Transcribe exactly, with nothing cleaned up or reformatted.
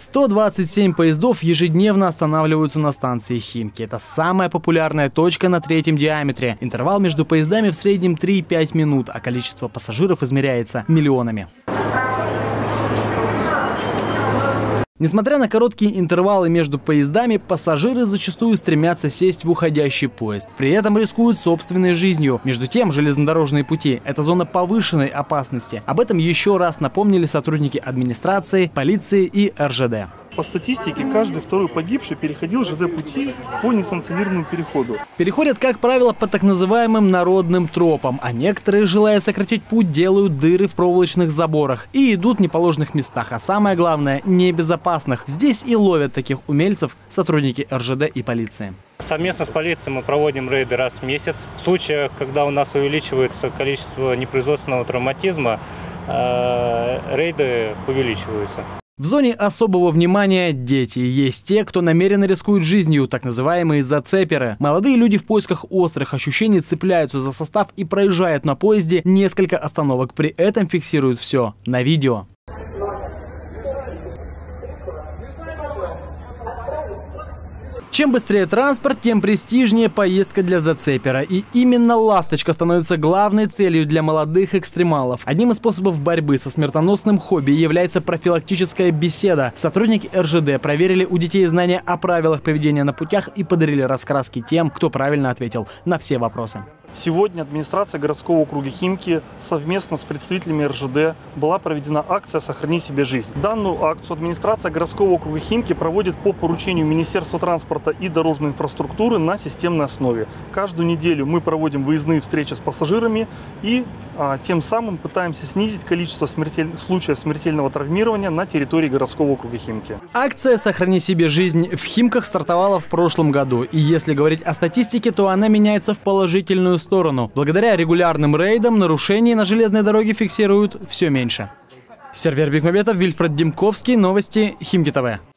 сто двадцать семь поездов ежедневно останавливаются на станции Химки. Это самая популярная точка на третьем диаметре. Интервал между поездами в среднем три-пять минут, а количество пассажиров измеряется миллионами. Несмотря на короткие интервалы между поездами, пассажиры зачастую стремятся сесть в уходящий поезд. При этом рискуют собственной жизнью. Между тем, железнодорожные пути – это зона повышенной опасности. Об этом еще раз напомнили сотрудники администрации, полиции и эр жэ дэ. По статистике, каждый второй погибший переходил жэ дэ пути по несанкционированному переходу. Переходят, как правило, по так называемым народным тропам, а некоторые, желая сократить путь, делают дыры в проволочных заборах и идут в неположенных местах, а самое главное – небезопасных. Здесь и ловят таких умельцев сотрудники эр жэ дэ и полиции. Совместно с полицией мы проводим рейды раз в месяц. В случаях, когда у нас увеличивается количество непроизводственного травматизма, рейды увеличиваются. В зоне особого внимания дети. Есть те, кто намеренно рискует жизнью, так называемые зацеперы. Молодые люди в поисках острых ощущений цепляются за состав и проезжают на поезде несколько остановок. При этом фиксируют все на видео. Чем быстрее транспорт, тем престижнее поездка для зацепера. И именно «Ласточка» становится главной целью для молодых экстремалов. Одним из способов борьбы со смертоносным хобби является профилактическая беседа. Сотрудники эр жэ дэ проверили у детей знания о правилах поведения на путях и подарили раскраски тем, кто правильно ответил на все вопросы. Сегодня администрация городского округа Химки совместно с представителями эр жэ дэ была проведена акция «Сохрани себе жизнь». Данную акцию администрация городского округа Химки проводит по поручению Министерства транспорта и дорожной инфраструктуры на системной основе. Каждую неделю мы проводим выездные встречи с пассажирами и а, тем самым пытаемся снизить количество смертель... случаев смертельного травмирования на территории городского округа Химки. Акция «Сохрани себе жизнь» в Химках стартовала в прошлом году. И если говорить о статистике, то она меняется в положительную сторону. Благодаря регулярным рейдам нарушений на железной дороге фиксируют все меньше. Сервер Бекмамбетов, Вильфред Демковский, новости Химки тэ вэ.